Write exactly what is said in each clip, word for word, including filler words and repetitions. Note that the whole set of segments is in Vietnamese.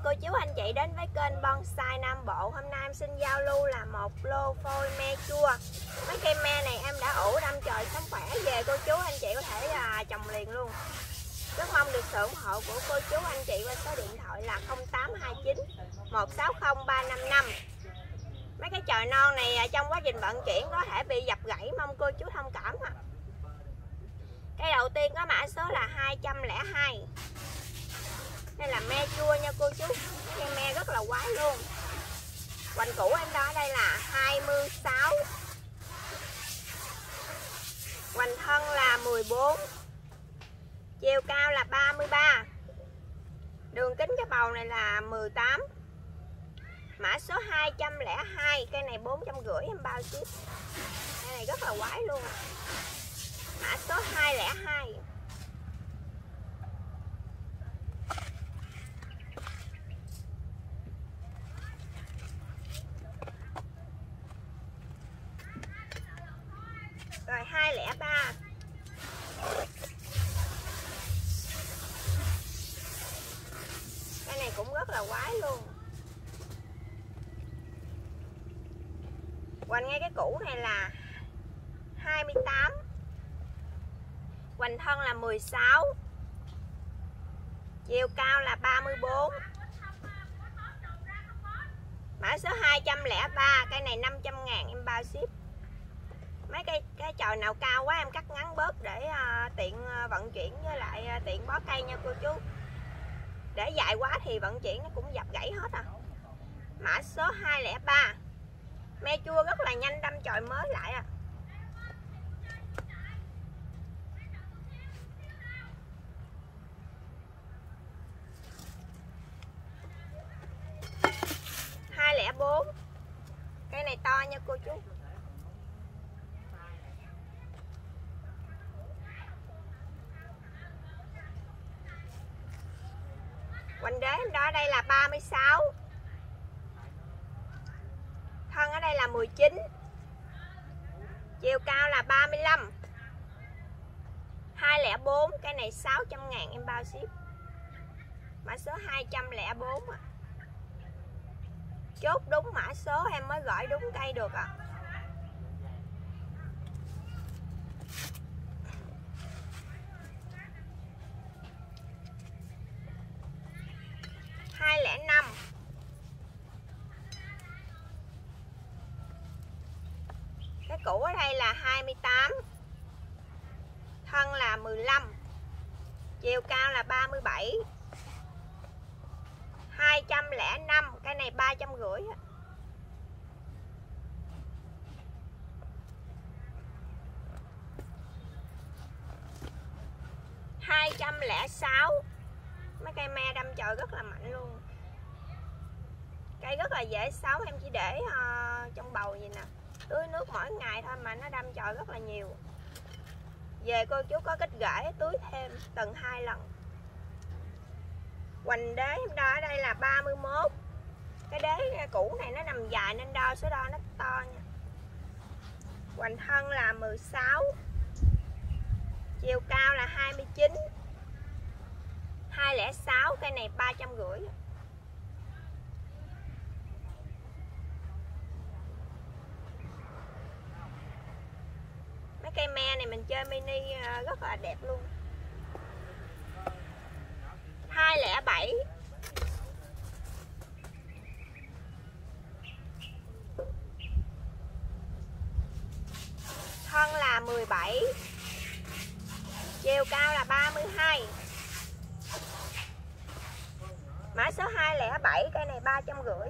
cô chú anh chị đến với kênh Bonsai Nam Bộ. Hôm nay em xin giao lưu là một lô phôi me chua. Mấy cây me này em đã ủ đâm chồi sống khỏe về, cô chú anh chị có thể là trồng liền luôn. Rất mong được sự ủng hộ của cô chú anh chị qua số điện thoại là không tám hai chín một sáu không ba năm năm. Mấy cái chồi non này trong quá trình vận chuyển có thể bị dập gãy, mong cô chú thông cảm ạ. Cây đầu tiên có mã số là hai trăm lẻ hai. Đây là me chua nha cô chú. Cây me rất là quái luôn. Hoành củ em đó đây là hai mươi sáu. Hoành thân là mười bốn. Chiều cao là ba mươi ba. Đường kính cái bầu này là mười tám. Mã số hai trăm lẻ hai. Cây này bốn trăm rưỡi em bao ship. Cây này rất là quái luôn. Mã số hai không hai. Rồi hai không ba. Cái này cũng rất là quái luôn. Hoành ngay cái củ này là hai mươi tám. Hoành thân là mười sáu. Chiều cao là ba mươi bốn. Mã số hai trăm lẻ ba. Cây này năm trăm ngàn em bao ship. Mấy cây cái chồi nào cao quá em cắt ngắn bớt để uh, tiện uh, vận chuyển với lại uh, tiện bó cây nha cô chú. Để dài quá thì vận chuyển nó cũng dập gãy hết à. Mã số hai không ba. Me chua rất là nhanh đâm chồi mới lại à. hai không bốn. Cây này to nha cô chú. Hoành đế đó đây là ba mươi sáu. Thân ở đây là mười chín. Chiều cao là ba mươi lăm. hai không bốn. Cái này sáu trăm ngàn em bao ship. Mã số hai trăm lẻ bốn. Chốt đúng mã số em mới gọi đúng cây được ạ. À. hai không năm. Cái củ ở đây là hai mươi tám. Thân là mười lăm. Chiều cao là ba mươi bảy. hai trăm lẻ năm. Cái này ba trăm rưỡi. hai trăm lẻ sáu. Mấy cây me đâm chồi rất là mạnh luôn. Cây rất là dễ sống, em chỉ để uh, trong bầu gì nè, tưới nước mỗi ngày thôi mà nó đâm chồi rất là nhiều. Về cô chú có kích rễ tưới thêm tuần hai lần. Hoành đế em đo ở đây là ba mươi mốt. Cái đế cũ này nó nằm dài nên đo số đo nó to nha. Hoành thân là mười sáu. Chiều cao là hai mươi chín. hai không sáu. Cây này ba trăm rưỡi. Mấy cây me này mình chơi mini rất là đẹp luôn. hai không bảy. Thân là mười bảy. Chiều cao là ba mươi hai. Mã số hai không bảy. Cây này ba trăm rưỡi.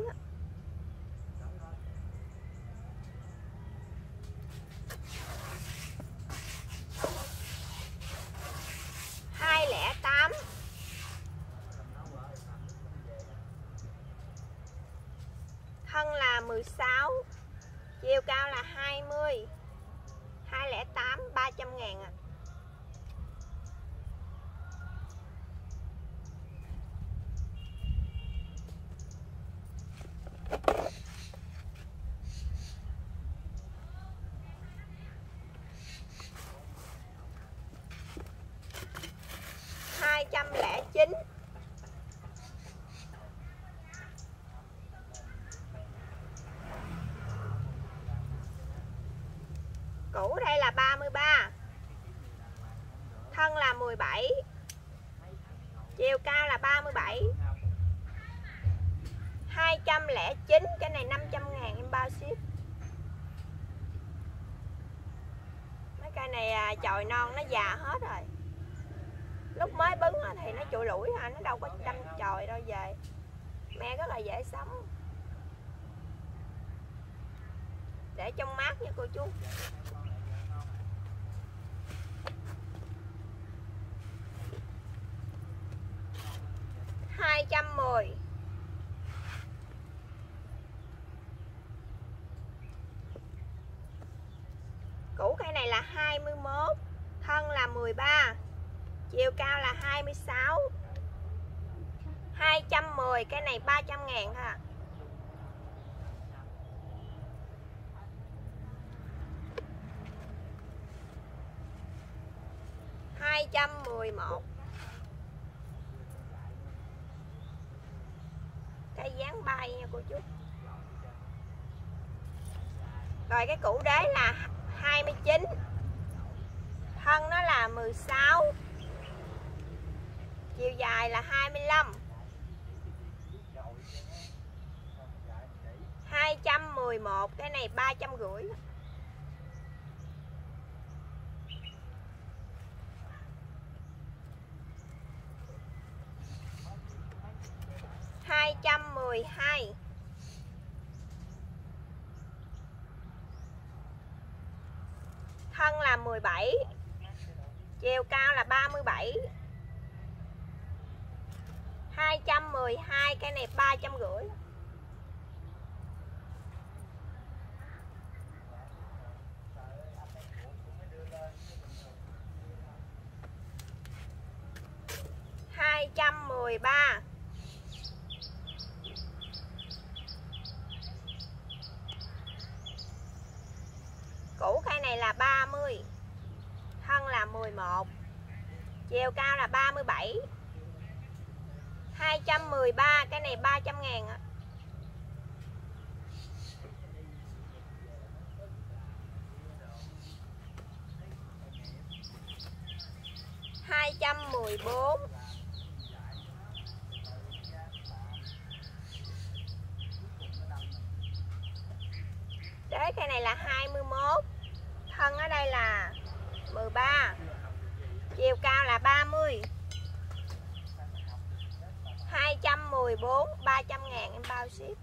hai không tám. Thân là mười sáu. Chiều cao là hai mươi. hai không tám. ba trăm ngàn à. hai trăm lẻ chín. Cũ đây là ba mươi ba. Thân là mười bảy. Chiều cao là ba mươi bảy. hai trăm lẻ chín. Cái này năm trăm ngàn em bao ship. Mấy cây này à, chồi non nó già hết rồi. Lúc mới bứng thì nó trụi lủi ha, nó đâu có đâm chồi đâu về. Me rất là dễ sống. Để trong mát nha cô chú. hai trăm mười. Củ cây này là hai mươi mốt. Thân là mười ba. Chiều cao là hai mươi sáu. hai trăm mười. Cái này ba trăm ngàn thôi à. hai trăm mười một. Cây dáng bay nha cô chú. Rồi cái củ đế là hai mươi chín. Thân nó là mười sáu. Chiều dài là hai mươi lăm. hai trăm mười một. Cái này ba trăm rưỡi. hai trăm mười hai. Thân là mười bảy. Chiều cao là ba mươi bảy. hai trăm mười hai. Cái này ba trăm rưỡi. hai trăm mười ba. Củ cây này là ba mươi. Thân là mười một. Chiều cao là ba mươi bảy. hai trăm mười ba. Cái này ba trăm ngàn ạ. hai trăm mười bốn. Đế cây này là hai mươi mốt. Thân ở đây là mười ba. Chiều cao là ba mươi. hai trăm mười bốn. ba trăm ngàn em bao ship.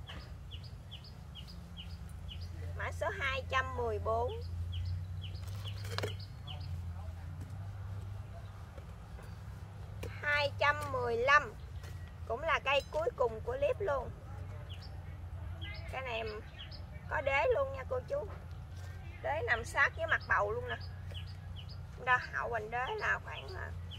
Mã số hai trăm mười bốn. hai trăm mười lăm. Cũng là cây cuối cùng của clip luôn. Cái này có đế luôn nha cô chú. Đế nằm sát với mặt bầu luôn nè. Đó, hậu hoành đế là khoảng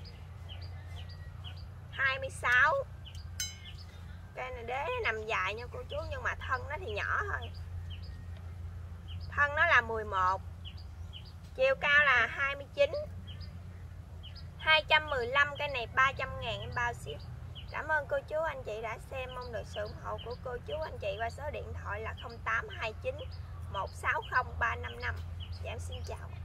hai mươi sáu. Cây này đế nằm dài nha cô chú. Nhưng mà thân nó thì nhỏ thôi. Thân nó là mười một. Chiều cao là hai mươi chín. hai trăm mười lăm. Cái này ba trăm ngàn em bao ship. Cảm ơn cô chú anh chị đã xem. Mong được sự ủng hộ của cô chú anh chị qua số điện thoại là không tám hai chín một sáu không ba năm năm. Dạ em xin chào.